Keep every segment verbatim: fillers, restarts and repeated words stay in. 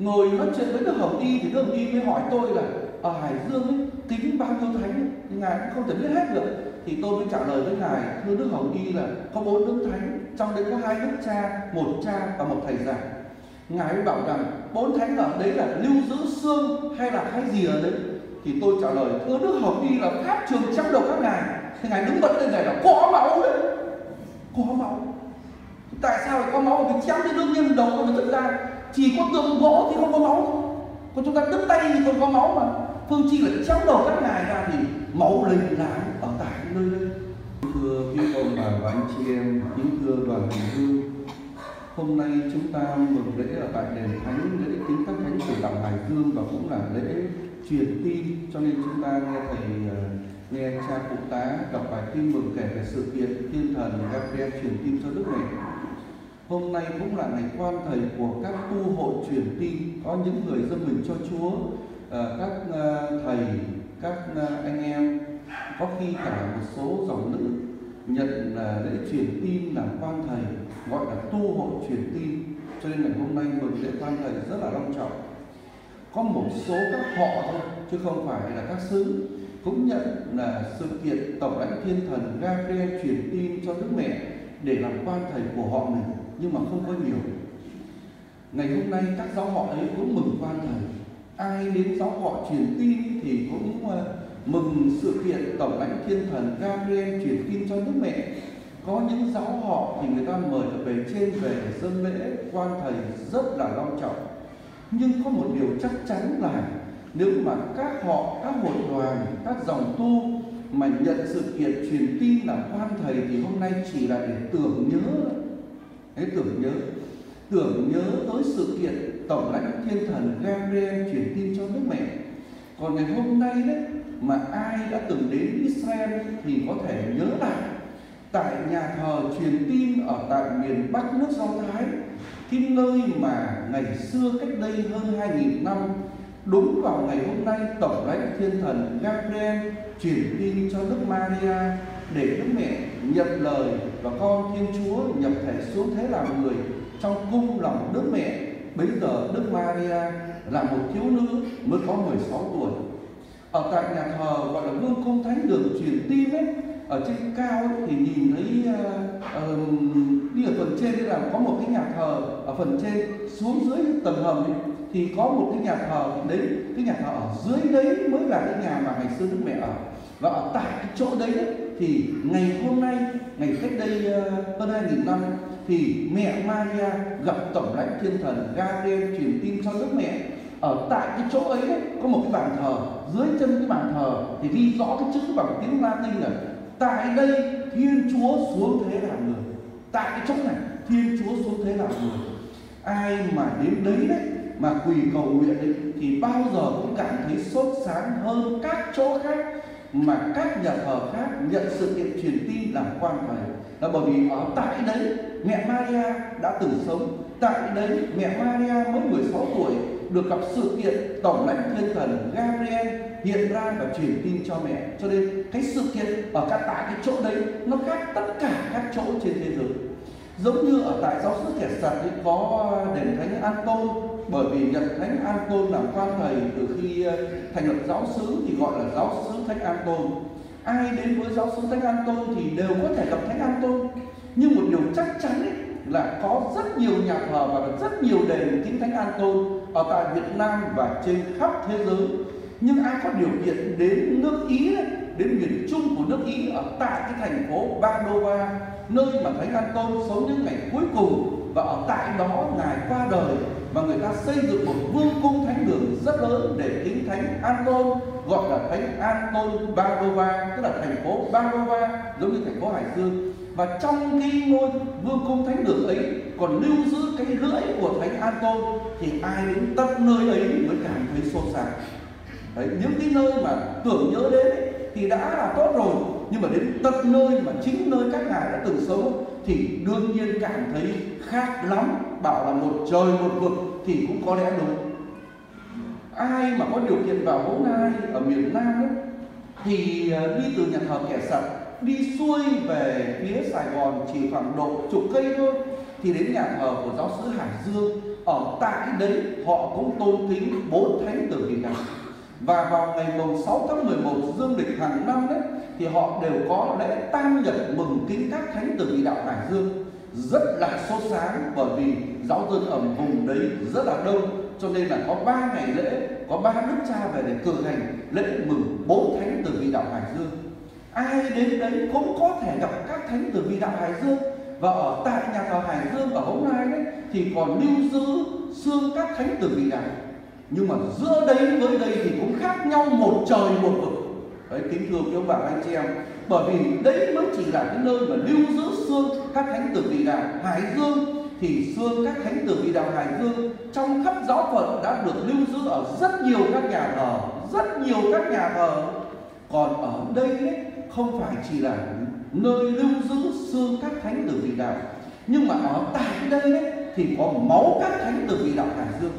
Ngồi nói chuyện với Đức Hồng Y thì Đức Hồng Y mới hỏi tôi là ở Hải Dương ấy, tính bao nhiêu thánh ấy, thì ngài cũng không thể biết hết được. Thì tôi mới trả lời với ngài, thưa Đức Hồng Y là có bốn đức thánh, trong đấy có hai đức cha, một cha và một thầy giảng. Ngài mới bảo rằng bốn thánh ở đấy là lưu giữ xương hay là cái gì ở đấy. Thì tôi trả lời, thưa Đức Hồng Y là pháp trường trong đầu các ngài. Thì ngài đứng bật lên này là có máu đấy, có máu. Tại sao lại có máu? Vì chém thì đương nhiên đầu tôi thực ra chỉ có tượng gỗ thì không có máu, còn chúng ta đứt tay thì còn có máu mà. Phương Chi là chém đầu các ngài ra thì máu lênh láng ở tại nơi đây. Thưa quý ông bà và anh chị em, kính thưa đoàn hành hương, hôm nay chúng ta mừng lễ ở tại đền thánh, lễ kính các thánh của đạo Hải Dương và cũng là lễ truyền tin, cho nên chúng ta nghe thầy nghe cha phụ tá đọc bài tin mừng kể về sự kiện thiên thần Gabriel truyền tin cho Đức Mẹ. Hôm nay cũng là ngày quan thầy của các tu hội truyền tin, có những người dâng mình cho Chúa, các thầy, các anh em, có khi cả một số dòng nữ nhận lễ truyền tin làm quan thầy, gọi là tu hội truyền tin. Cho nên ngày hôm nay mừng lễ quan thầy rất là long trọng. Có một số các họ thôi, chứ không phải là các xứ, cũng nhận là sự kiện tổng lãnh thiên thần Gabriel truyền tin cho Đức Mẹ để làm quan thầy của họ mình, nhưng mà không có nhiều. Ngày hôm nay các giáo họ ấy cũng mừng quan thầy. Ai đến giáo họ truyền tin thì cũng uh, mừng sự kiện tổng lãnh thiên thần Gabriel truyền tin cho Đức Mẹ. Có những giáo họ thì người ta mời về trên về để dâng lễ quan thầy rất là long trọng. Nhưng có một điều chắc chắn là nếu mà các họ, các hội đoàn, các dòng tu mà nhận sự kiện truyền tin làm quan thầy thì hôm nay chỉ là để tưởng nhớ, đấy, tưởng nhớ, tưởng nhớ tới sự kiện tổng lãnh thiên thần Gabriel truyền tin cho Đức Mẹ. Còn ngày hôm nay đấy, mà ai đã từng đến Israel thì có thể nhớ lại tại nhà thờ truyền tin ở tại miền Bắc nước Do Thái, cái nơi mà ngày xưa cách đây hơn hai nghìn năm, đúng vào ngày hôm nay tổng lãnh thiên thần Gabriel truyền tin cho Đức Maria để Đức Mẹ nhận lời và con Thiên Chúa nhập thể xuống thế làm người trong cung lòng Đức Mẹ. Bấy giờ Đức Maria là một thiếu nữ mới có mười sáu tuổi. Ở tại nhà thờ gọi là Vương cung Thánh đường truyền tin ấy, ở trên cao ấy, thì nhìn thấy uh, uh, đi ở phần trên đây là có một cái nhà thờ ở phần trên, xuống dưới tầng hầm ấy, thì có một cái nhà thờ đấy, cái nhà thờ ở dưới đấy mới là cái nhà mà ngày xưa Đức Mẹ ở. Và ở tại cái chỗ đấy, đấy thì ngày hôm nay, ngày cách đây uh, hơn hai nghìn năm thì mẹ Maria gặp tổng lãnh thiên thần Gabriel truyền tin cho Đức Mẹ. Ở tại cái chỗ ấy, đấy, có một cái bàn thờ, dưới chân cái bàn thờ thì ghi rõ cái chữ bằng tiếng Latin là tại đây Thiên Chúa xuống thế làm người. Tại cái chỗ này Thiên Chúa xuống thế làm người. Ai mà đến đấy đấy mà quỳ cầu nguyện đấy thì bao giờ cũng cảm thấy sốt sáng hơn các chỗ khác mà các nhà thờ khác nhận sự kiện truyền tin làm quan thầy. Là bởi vì ở tại đấy mẹ Maria đã từng sống, tại đấy mẹ Maria mới mười sáu tuổi được gặp sự kiện tổng lãnh thiên thần Gabriel hiện ra và truyền tin cho mẹ. Cho nên cái sự kiện ở cả tại cái chỗ đấy nó khác tất cả các chỗ trên thế giới. Giống như ở tại giáo xứ Kẻ Sặt ấy có đền thánh Anton, bởi vì nhận thánh Anton làm quan thầy từ khi thành lập giáo xứ thì gọi là giáo xứ thánh Anton. Ai đến với giáo xứ thánh Anton thì đều có thể gặp thánh Anton. Nhưng một điều chắc chắn ấy là có rất nhiều nhà thờ và rất nhiều đền kính thánh Anton ở tại Việt Nam và trên khắp thế giới. Nhưng ai có điều kiện đến nước Ý ấy, đến miền Trung của nước Ý ở tại cái thành phố Padova, nơi mà thánh Anton sống những ngày cuối cùng, và ở tại đó ngài qua đời và người ta xây dựng một vương cung thánh đường rất lớn để kính thánh Anton, gọi là thánh Anton Padova, tức là thành phố Padova giống như thành phố Hải Dương. Và trong cái ngôi vương cung thánh đường ấy còn lưu giữ cái lưỡi của thánh Anton, thì ai đến tận nơi ấy mới cảm thấy sốt sáng. Đấy, những cái nơi mà tưởng nhớ đến ấy, thì đã là tốt rồi, nhưng mà đến tận nơi mà chính nơi các ngài đã từng sống thì đương nhiên cảm thấy khác lắm. Bảo là một trời một vực thì cũng có lẽ đúng. Ai mà có điều kiện vào Hố Nai ở miền Nam ấy, thì đi từ nhà thờ Kẻ Sặt đi xuôi về phía Sài Gòn chỉ khoảng độ chục cây thôi thì đến nhà thờ của giáo xứ Hải Dương. ở tại đấy họ cũng tôn kính bốn thánh tử vì đạo. Và vào ngày mùng sáu tháng mười một dương lịch hàng năm đấy thì họ đều có lễ tam nhật mừng kính các thánh tử vì đạo Hải Dương, rất là sốt sáng, bởi vì giáo dân ở vùng đấy rất là đông, cho nên là có ba ngày lễ, có ba đức cha về để cử hành lễ mừng bốn thánh tử vì đạo Hải Dương. Ai đến đấy cũng có thể gặp các thánh tử vì đạo Hải Dương. Và ở tại nhà thờ Hải Dương ở Hống Nai đấy thì còn lưu giữ xương các thánh tử vì đạo. Nhưng mà giữa đấy với đây thì cũng khác nhau một trời một vực. Đấy, kính thưa quý ông bà anh chị em, bởi vì đấy mới chỉ là cái nơi mà lưu giữ xương các thánh tử vì đạo Hải Dương. Thì xương các thánh tử vì đạo Hải Dương trong khắp giáo phận đã được lưu giữ ở rất nhiều các nhà thờ, rất nhiều các nhà thờ. Còn ở đây ấy, không phải chỉ là nơi lưu giữ xương các thánh tử vì đạo, nhưng mà ở tại đây ấy, thì có máu các thánh tử vì đạo Hải Dương.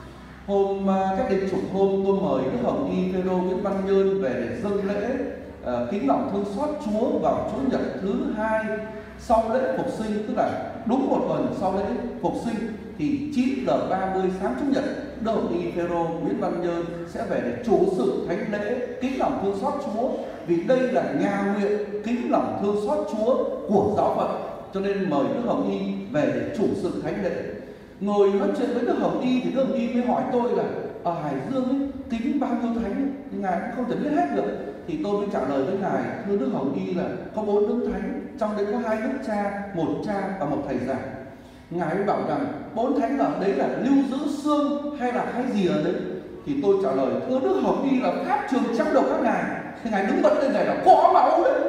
Hôm cách đây chục hôm tôi mời Đức Hồng Y Phêrô Nguyễn Văn Nhơn về để dâng lễ uh, kính lòng thương xót Chúa vào Chủ nhật thứ hai sau lễ phục sinh, tức là đúng một tuần sau lễ phục sinh, thì chín giờ ba mươi sáng Chủ nhật Đức Hồng Y Phêrô Nguyễn Văn Nhơn sẽ về để chủ sự thánh lễ kính lòng thương xót Chúa, vì đây là nhà nguyện kính lòng thương xót Chúa của giáo phận, cho nên mời Đức Hồng Y về để chủ sự thánh lễ. Ngồi nói chuyện với Đức Hồng Y thì Đức Hồng Y mới hỏi tôi là ở Hải Dương ấy, kính bao nhiêu thánh ấy? Thì ngài cũng không thể biết hết được. Thì tôi mới trả lời với ngài, thưa Đức Hồng Y là có bốn đức thánh, trong đấy có hai đức cha, một cha và một thầy giảng. Ngài mới bảo rằng bốn thánh ở đấy là lưu giữ xương hay là cái gì ở đấy? Thì tôi trả lời, thưa Đức Hồng Y là pháp trường chém đầu các ngài. Thì ngài đứng bật lên này là có máu đấy,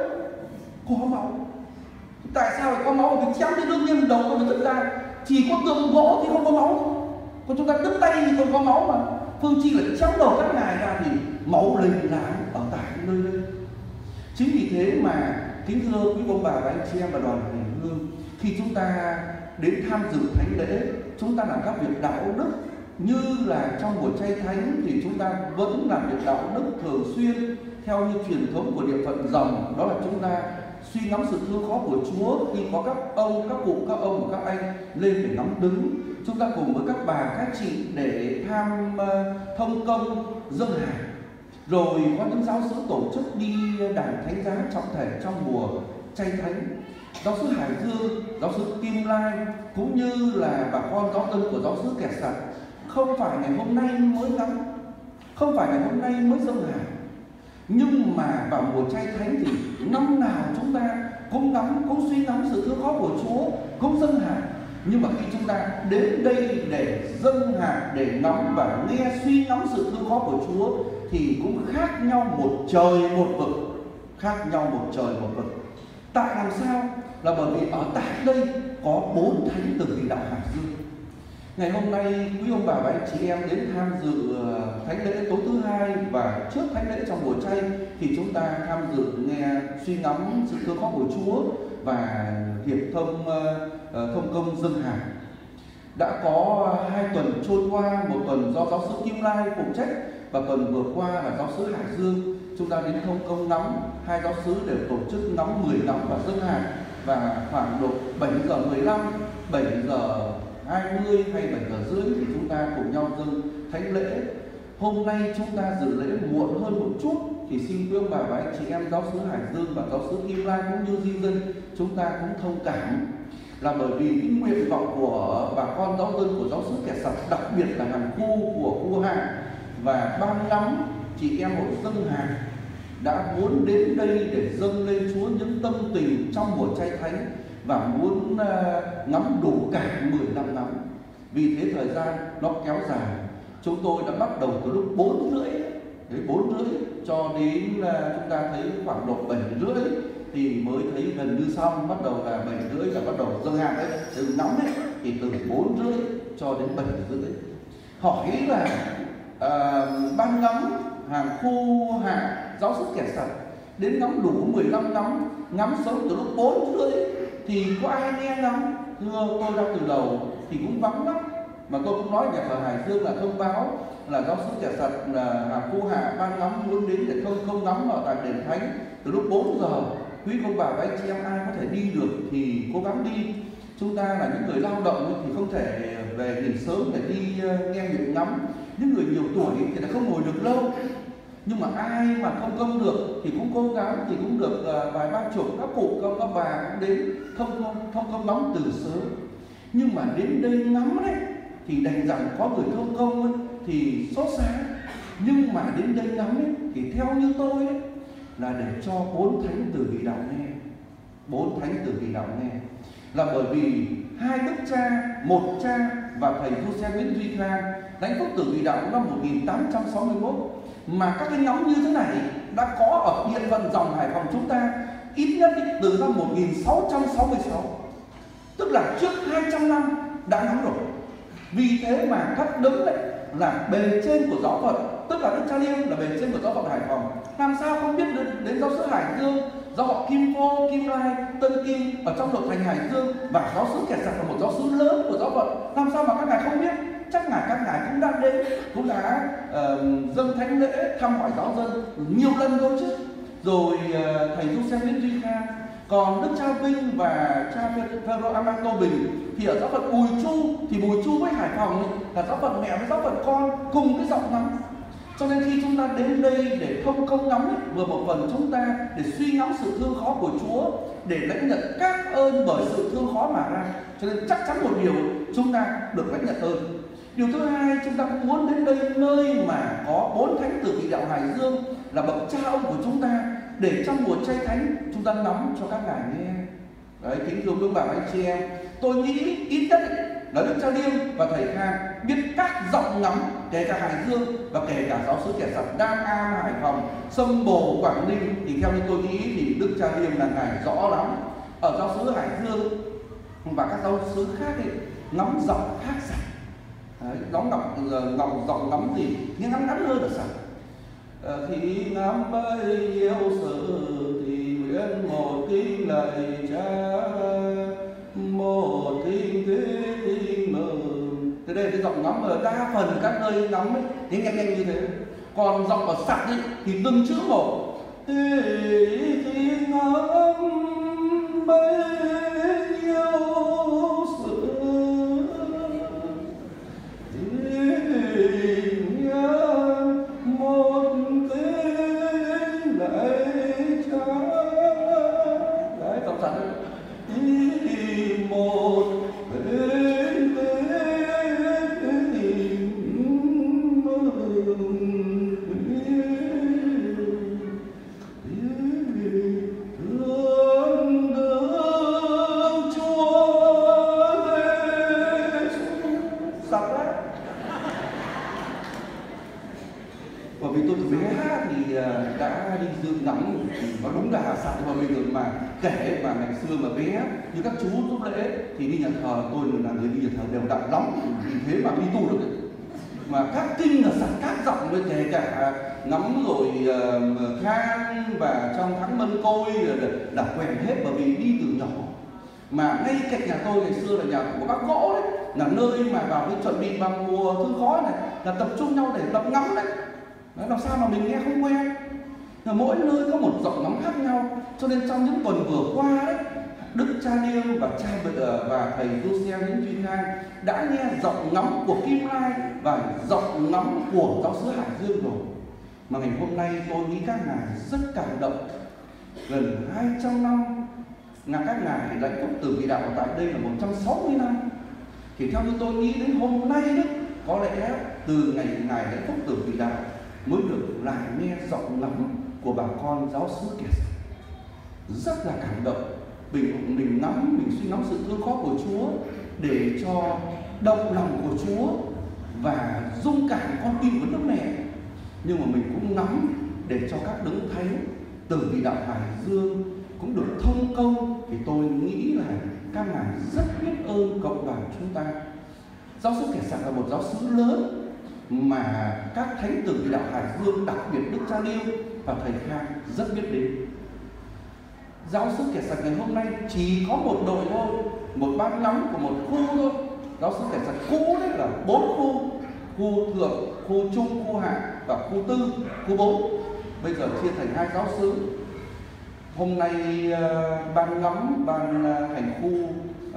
có máu. Tại sao lại có máu? Vì chém thì đương nhiên đầu nó đứt ra. Chỉ có tường gỗ thì không có máu, còn chúng ta đứt tay thì còn có máu mà. Phương Chi là chém đầu các ngài ra thì máu lênh láng ở tại cái nơi đây. Chính vì thế mà kính thưa quý ông bà và anh chị em và đoàn hành hương, khi chúng ta đến tham dự thánh lễ, chúng ta làm các việc đạo đức, như là trong buổi chay thánh thì chúng ta vẫn làm việc đạo đức thường xuyên theo như truyền thống của địa phận Dòng, đó là chúng ta suy ngẫm sự thương khó của Chúa khi có các ông, các cụ, các ông và các anh lên để ngắm đứng. Chúng ta cùng với các bà, các chị để tham uh, thông công dâng hàng. Rồi có những giáo sứ tổ chức đi đàn thánh giá trọng thể trong mùa chay thánh. Giáo sứ Hải Dương, giáo sứ Kim Lai cũng như là bà con giáo dân của giáo sứ Kẻ Sặt không phải ngày hôm nay mới ngắm, không phải ngày hôm nay mới dâng hàng, nhưng mà vào mùa chay thánh thì năm nào chúng ta cũng ngắm, cũng suy ngẫm sự thương khó của Chúa, cũng dâng hàng. Nhưng mà khi chúng ta đến đây để dâng hàng, để ngắm và nghe suy ngẫm sự thương khó của Chúa thì cũng khác nhau một trời một vực, khác nhau một trời một vực. Tại làm sao? Là bởi vì ở tại đây có bốn thánh tử vì đạo Hải Dương. Ngày hôm nay quý ông bà và anh chị em đến tham dự thánh lễ tối thứ hai và trước thánh lễ trong mùa chay thì chúng ta tham dự nghe suy ngẫm sự thương khó của Chúa và hiệp thông thông công dâng hàng. Đã có hai tuần trôi qua, một tuần do giáo sứ Kim Lai phụ trách và tuần vừa qua là giáo sứ Hải Dương. Chúng ta đến thông công ngắm, hai giáo sứ đều tổ chức ngắm mười ngắm và dâng hàng, và khoảng độ bảy giờ mười lăm, bảy giờ hai mươi hay bảy giờ rưỡi thì chúng ta cùng nhau dâng thánh lễ. Hôm nay chúng ta dự lễ muộn hơn một chút thì xin quý ông bà và anh chị em giáo sứ Hải Dương và giáo sứ Kim Lai cũng như di dân chúng ta cũng thông cảm, là bởi vì cái nguyện vọng của bà con giáo dân của giáo sứ Kẻ Sặt, đặc biệt là hàng khu của khu Hạ và ban ngắm chị em hội dâng hàng đã muốn đến đây để dâng lên Chúa những tâm tình trong mùa chay thánh và muốn uh, ngắm đủ cả mười lăm ngắm. Vì thế thời gian nó kéo dài. Chúng tôi đã bắt đầu từ lúc bốn rưỡi, đến bốn rưỡi cho đến uh, chúng ta thấy khoảng độ bảy rưỡi thì mới thấy gần như xong. Bắt đầu là bảy rưỡi là bắt đầu dâng hàng đấy, từ ngắm đấy thì từ bốn rưỡi cho đến bảy rưỡi. Hỏi là uh, ban ngắm hàng khu Hạ giáo sứ Kẻ Sặt đến ngắm đủ mười lăm ngắm, ngắm sống từ lúc bốn rưỡi thì có ai nghe ngắm? Thưa tôi ra từ đầu thì cũng vắng lắm. Mà tôi cũng nói nhà thờ Hải Dương là thông báo là giáo sứ Kẻ Sặt là hàng khu Hạ ban ngắm muốn đến để không không ngắm ở tại đền thánh từ lúc bốn giờ. Quý ông bà và anh chị em ai có thể đi được thì cố gắng đi. chúng ta là những người lao động thì không thể về nghỉ sớm để đi nghe nguyện ngắm. Những người nhiều tuổi thì đã không ngồi được lâu. Nhưng mà ai mà thông công được thì cũng cố gắng, thì cũng được vài ba chục các cụ công các bà cũng đến thông công thông công ngắm từ sớm. Nhưng mà đến đây ngắm đấy thì đành rằng có người thông công ấy, thì sốt sáng. Nhưng mà đến đây ngắm ấy, thì theo như tôi ấy, là để cho bốn thánh tử vị đạo nghe. Bốn thánh tử vị đạo nghe là bởi vì hai đức cha, một cha và thầy Giuse Nguyễn Duy Khang lãnh phúc tử vị đạo năm một nghìn tám trăm sáu mươi mốt. Mà các cái ngắm như thế này đã có ở địa phận dòng Hải Phòng chúng ta ít nhất từ năm một nghìn sáu trăm sáu mươi sáu, tức là trước hai trăm năm đã ngắm rồi. Vì thế mà các đấng đấy là bề trên của giáo phận, tức là Đức Cha Liêm là bề trên của giáo phận Hải Phòng, làm sao không biết đến, đến giáo xứ Hải Dương, giáo họ Kim Phô, Kim Lai, Tân Kim ở trong nội thành Hải Dương, và giáo xứ Kẻ Sặt là một giáo xứ lớn của giáo phận, làm sao mà các ngài không biết? Chắc ngài các ngài cũng đã đến, cũng đã uh, dâng thánh lễ thăm hỏi giáo dân nhiều lần rồi chứ. Rồi uh, thầy Giuse Nguyễn Duy Khang, còn Đức Cha Vinh và cha Phêrô Amang Tô Bình thì ở giáo phận Bùi Chu, thì Bùi Chu với Hải Phòng ấy, là giáo phận mẹ với giáo phận con cùng cái giọng ngắm. Cho nên khi chúng ta đến đây để thông công ngắm ấy, vừa một phần chúng ta để suy ngẫm sự thương khó của Chúa, để lãnh nhận các ơn bởi sự thương khó mà ra. Cho nên chắc chắn một điều chúng ta được lãnh nhận ơn. Điều thứ hai, chúng ta cũng muốn đến đây nơi mà có bốn thánh tử vị đạo Hải Dương là bậc cha ông của chúng ta, để trong mùa chay thánh chúng ta ngắm cho các ngài nghe. Đấy, kính thưa quý bà anh chị em, tôi nghĩ ít nhất là Đức Cha Liêm và thầy Khang biết các giọng ngắm, kể cả Hải Dương và kể cả giáo xứ Kẻ Sặt, Đam Am, Hải Phòng, Sông Bồ, Quảng Ninh, thì theo như tôi nghĩ thì Đức Cha Liêm là ngài rõ lắm. Ở giáo xứ Hải Dương và các giáo xứ khác ấy, ngắm giọng khác sạch. Ngắm ngọc ngọc giọng ngắm thì nghe ngắn ngắn hơn là sạch. Khi ngắm bấy nhiêu sự thì nguyện một kinh lạy Cha, một kinh kính mừng. Thế đây cái giọng ngắm ở đa phần các nơi ngắm ấy, thì nghe nhanh như thế. Còn giọng ở sạch ấy, thì từng chữ một. Thì khi ngắm bấy nhiêu sự kể mà ngày xưa mà bé như các chú giúp lễ thì đi nhà thờ, tôi là người đi nhà thờ đều đặn lắm, vì thế mà đi tu được. Mà các kinh là sẵn các giọng với kể cả ngắm rồi uh, Khang và trong tháng Mân Côi là quen hết, bởi vì đi từ nhỏ. Mà ngay cạnh nhà tôi ngày xưa là nhà của bác Gỗ đấy, là nơi mà vào cái chuẩn bị bằng mùa thương khói này là tập trung nhau để tập ngắm đấy. Đấy, làm sao mà mình nghe không quen. Mỗi nơi có một giọng ngắm khác nhau, cho nên trong những tuần vừa qua đấy, Đức Cha Liêm và cha và thầy Giuse Nguyễn Duy Khang đã nghe giọng ngắm của Kim Lai và giọng ngắm của giáo xứ Hải Dương rồi. Mà ngày hôm nay tôi nghĩ các ngài rất cảm động. Gần hai trăm năm là các ngài lãnh phúc tử vị đạo tại đây là một trăm sáu mươi năm. Thì theo như tôi nghĩ đến hôm nay đấy, có lẽ từ ngày ngài lãnh phúc tử vị đạo mới được lại nghe giọng ngắm của bà con giáo xứ Kẻ Sặt. Rất là cảm động. Mình, mình ngắm, mình suy ngẫm sự thương khó của Chúa để cho động lòng của Chúa và dung cảm con tim của nước mẹ. Nhưng mà mình cũng ngắm để cho các đấng thánh từ vị đạo Hải Dương cũng được thông công. Thì tôi nghĩ là các ngài rất biết ơn cộng đoàn chúng ta. Giáo xứ Kẻ Sặt là một giáo xứ lớn mà các thánh tử vị đạo Hải Dương, đặc biệt Đức Cha Liêm và thầy Khang rất biết đến. Giáo xứ Kẻ Sặt ngày hôm nay chỉ có một đội thôi, một ban ngắm của một khu thôi. Giáo xứ Kẻ Sặt cũ đấy là bốn khu: khu thượng, khu trung, khu hạ và khu tư, khu bốn. Bây giờ chia thành hai giáo xứ. Hôm nay ban ngắm, ban hành khu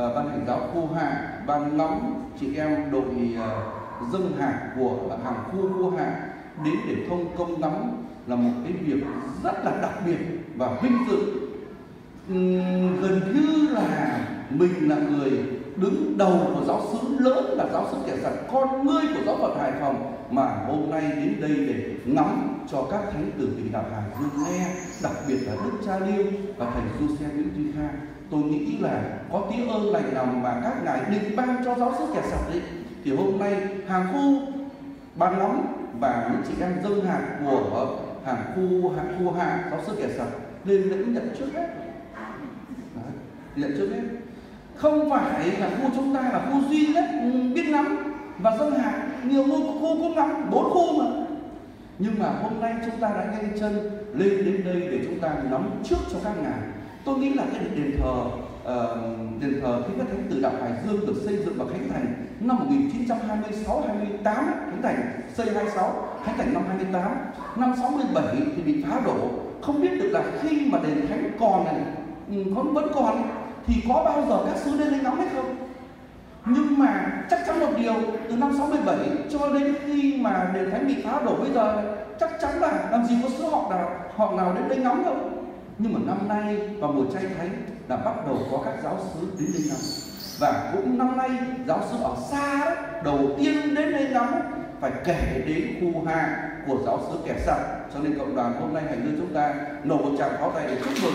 uh, ban hành giáo khu hạ, ban ngắm chị em đội uh, dâng hạt của hàng khu khu hạ đến để thông công ngắm là một cái việc rất là đặc biệt và vinh dự. Uhm, gần như là mình là người đứng đầu của giáo xứ lớn là giáo xứ Kẻ Sặt, con ngươi của giáo phận Hải Phòng, mà hôm nay đến đây để ngắm cho các thánh tử vị đạo Hải Dương nghe, đặc biệt là Đức Cha Liêu và thầy Giuse Nguyễn Duy Khang. Tôi nghĩ là có tí ơn lành nào mà các ngài định ban cho giáo xứ Kẻ Sặt đấy, thì hôm nay hàng khu ban ngắm và những chị em dâng hạt của hàng khu hàng khu hạ giáo xứ Kẻ Sặt lên lễ nhận trước hết. Đấy, nhận trước hết. Không phải là khu chúng ta là khu duy nhất biết ngắm và dâng hạt, nhiều khu khu cũng ngắm, bốn khu mà. Nhưng mà hôm nay chúng ta đã nhanh chân lên đến đây để chúng ta ngắm trước cho các ngài. Tôi nghĩ là cái đền thờ uh, đền thờ khi các thánh tử đạo Hải Dương được xây dựng và khánh thành năm một nghìn chín trăm hai mươi sáu hai mươi tám, khánh thành xây hai mươi sáu, khánh thành năm hai mươi tám, năm sáu mươi bảy thì bị phá đổ. Không biết được là khi mà đền thánh còn này, vẫn vẫn còn thì có bao giờ các sứ lên đây ngắm hay không? Nhưng mà chắc chắn một điều, từ năm sáu mươi bảy cho đến khi mà đền thánh bị phá đổ bây giờ, chắc chắn là làm gì có sứ họ nào họ nào đến đây ngắm đâu. Nhưng mà năm nay vào mùa chay thánh là bắt đầu có các giáo xứ đến đây ngắm, và cũng năm nay giáo xứ ở xa đó, đầu tiên đến đây ngắm phải kể đến khu hạ của giáo xứ Kẻ Sặt. Cho nên cộng đoàn hôm nay hành hương chúng ta nổ một tràng pháo tay để chúc mừng.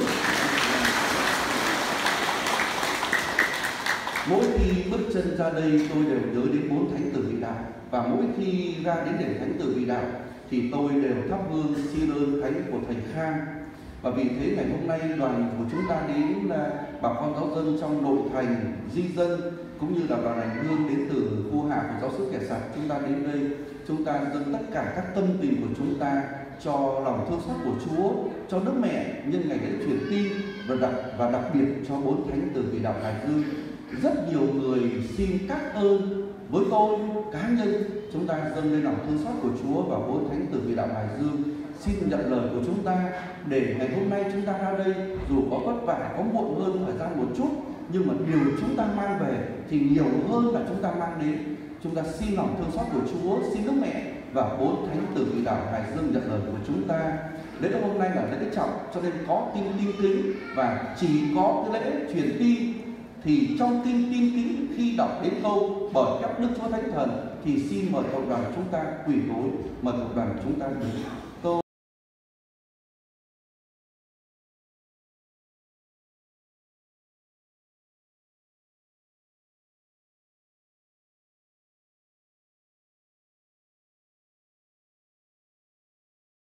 Mỗi khi bước chân ra đây tôi đều nhớ đến bốn thánh tử vị đạo, và mỗi khi ra đến đền thánh tử vị đạo thì tôi đều thắp hương xin ơn thánh của thầy Khang. Và vì thế ngày hôm nay đoàn của chúng ta đến là bà con giáo dân trong nội thành, di dân cũng như là đoàn hành hương đến từ khu hạ của giáo xứ Kẻ Sặt, chúng ta đến đây chúng ta dâng tất cả các tâm tình của chúng ta cho lòng thương xót của Chúa, cho Đức Mẹ nhân ngày lễ truyền tin, và đặc và đặc biệt cho bốn thánh tử vị đạo Hải Dương. Rất nhiều người xin các ơn với tôi cá nhân, chúng ta dâng lên lòng thương xót của Chúa và bốn thánh tử vị đạo Hải Dương. Xin nhận lời của chúng ta để ngày hôm nay chúng ta ra đây, dù có vất vả, có muộn hơn thời gian một chút, nhưng mà điều chúng ta mang về thì nhiều hơn là chúng ta mang đến. Chúng ta xin lòng thương xót của Chúa, xin Đức Mẹ và bốn thánh tử vị đạo Hải Dương nhận lời của chúng ta. Lễ hôm nay là lễ trọng, cho nên có tin tin kính, và chỉ có cái lễ truyền tin thì trong tin tin kính khi đọc đến câu bởi các Đức Chúa Thánh Thần thì xin mời cộng đoàn chúng ta quỳ gối, mời cộng đoàn chúng ta đứng.